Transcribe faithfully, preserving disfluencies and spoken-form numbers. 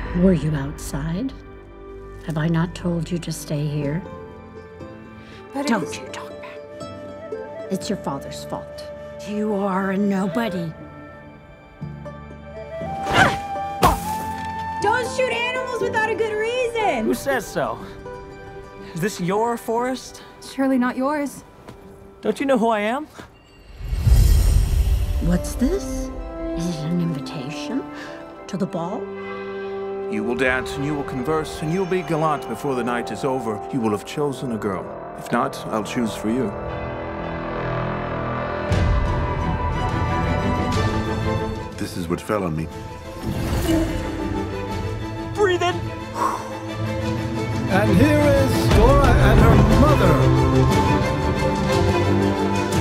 Were you outside? Have I not told you to stay here? But Don't it's... you talk back. It's your father's fault. You are a nobody. Don't shoot animals without a good reason! Who says so? Is this your forest? Surely not yours. Don't you know who I am? What's this? Is it an invitation to the ball? You will dance and you will converse and you'll be gallant before the night is over. You will have chosen a girl. If not, I'll choose for you. This is what fell on me. Breathe in! And here is Dora and her mother.